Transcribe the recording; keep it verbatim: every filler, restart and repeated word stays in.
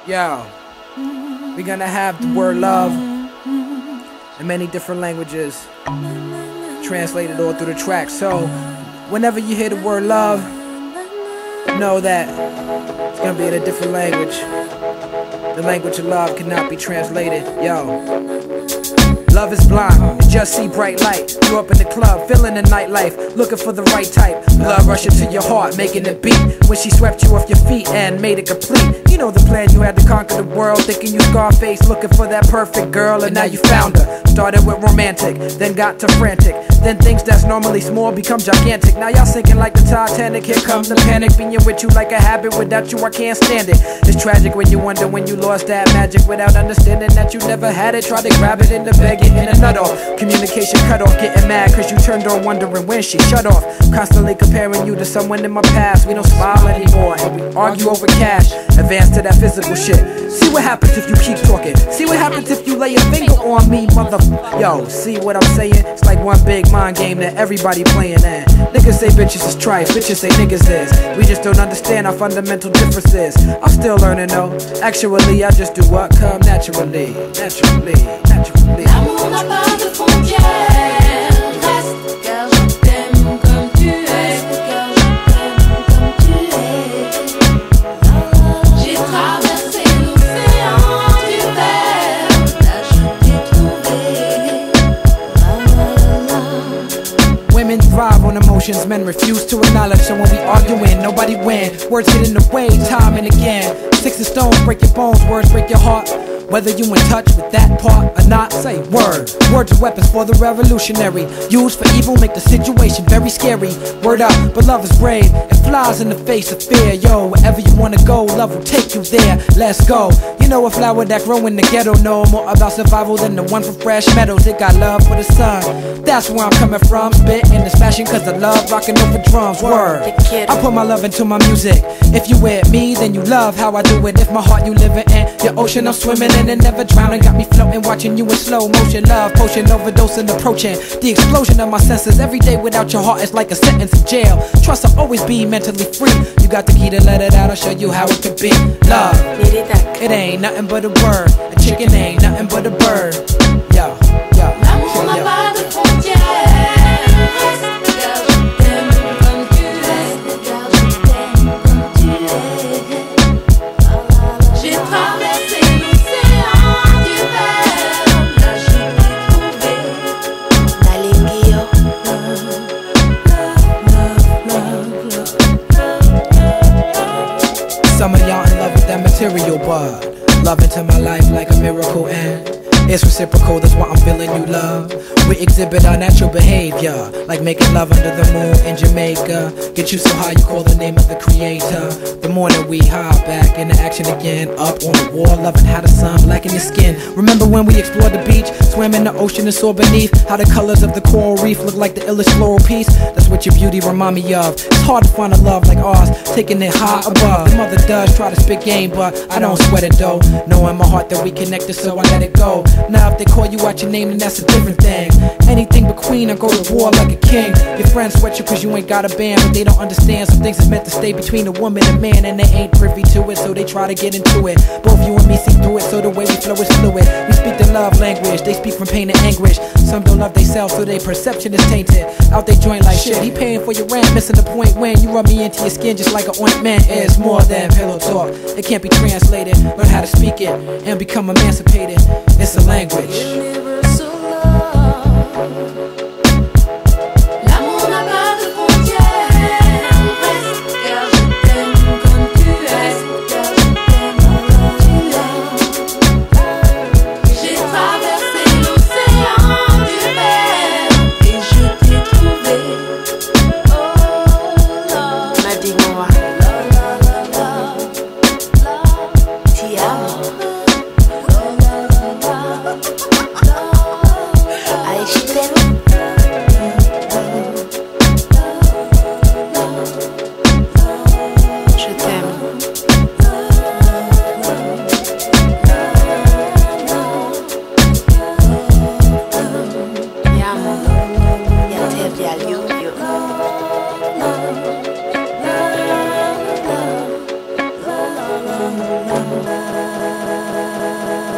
Yo, we're gonna have the word love in many different languages, translated all through the track. So, whenever you hear the word love, know that it's gonna be in a different language. The language of love cannot be translated. Yo. Love is blind, you just see bright light. Grew up in the club, feeling the nightlife, looking for the right type. Love rushing to your heart, making it beat. When she swept you off your feet and made it complete. You know the plan, you had to conquer the world. Thinking you Scarface, looking for that perfect girl. And now you found her. Started with romantic, then got to frantic. Then things that's normally small become gigantic. Now y'all sinking like the Titanic. Here comes the panic, being with you like a habit. Without you I can't stand it. It's tragic when you wonder when you lost that magic, without understanding that you never had it. Try to grab it in the bag, it in a nut off. Communication cut off, getting mad cause you turned on, wondering when she shut off. Constantly comparing you to someone in my past. We don't smile anymore and we argue over cash. Advance to that physical shit. See what happens if you keep talking. See what happens if you lay a finger on me, mother. Yo, see what I'm saying? It's like one big mind game that everybody playing at. Niggas say bitches is trife, bitches say niggas is. We just don't understand our fundamental differences. I'm still learning though. Actually, I just do what come naturally. Naturally, naturally. L'amour n'a pas de frontières. Reste, car je t'aime comme tu es. Car je t'aime comme tu es. J'ai traversé l'océan du verre. Là je t'ai trouvé. Women thrive on emotions, men refuse to acknowledge. So when we arguing, nobody win. Words get in the way, time and again. Sticks and stones break your bones, words break your heart. Whether you in touch with that part or not, say word. Words are weapons for the revolutionary. Used for evil, make the situation very scary. Word up, but love is brave. It flies in the face of fear. Yo, wherever you wanna go, love will take you there. Let's go. You know a flower that grow in the ghetto know more about survival than the one from Fresh Meadows. It got love for the sun. That's where I'm coming from. Spitting this passion cause I love rocking over drums. Word. I put my love into my music. If you with me, then you love how I do it. If my heart you living in your ocean, I'm swimming in and never drowning. Got me floating, watching you in slow motion. Love potion, overdosing, approaching the explosion of my senses. Every day without your heart is like a sentence in jail. Trust I'll always be mentally free. You got the key to let it out, I'll show you how it could be. Love, it ain't nothing but a word. A chicken ain't nothing but a bird. Yo, yo, L'amour n'a pas de frontières. Reste, car je t'aime comme tu es. Car je t'aime comme tu es. J'ai traversé l'océan du verre. Là je t'ai trouvé. Nalingio. Love, love, love, love. Some of y'all in love with that material, but love into my life like a miracle, and it's reciprocal, that's why I'm feeling you love. We exhibit our natural behavior, like making love under the moon in Jamaica. Get you so high you call the name of the creator. The morning we hop back into action again. Up on the wall, loving how the sun blacken your skin. Remember when we explored the beach, swam in the ocean and saw beneath how the colors of the coral reef look like the illest floral piece. That's what your beauty remind me of. It's hard to find a love like ours, taking it high above. The mother does try to spit game, but I don't sweat it though. Know in my heart that we connected, so I let it go. Now if they call you out your name, then that's a different thing. Anything but queen, I go to war like a king. Your friends sweat you cause you ain't got a band, but they don't understand some things is meant to stay between a woman and man, and they ain't privy to it, so they try to get into it. Both you and me see through it, so the way we flow is fluid. We speak the love language, they speak from pain and anguish. Some don't love themselves, so their perception is tainted. Out they joint like shit, he paying for your rent, missing the point when you rub me into your skin just like an ointment. It's more than pillow talk, it can't be translated. Learn how to speak it and become emancipated. It's a language.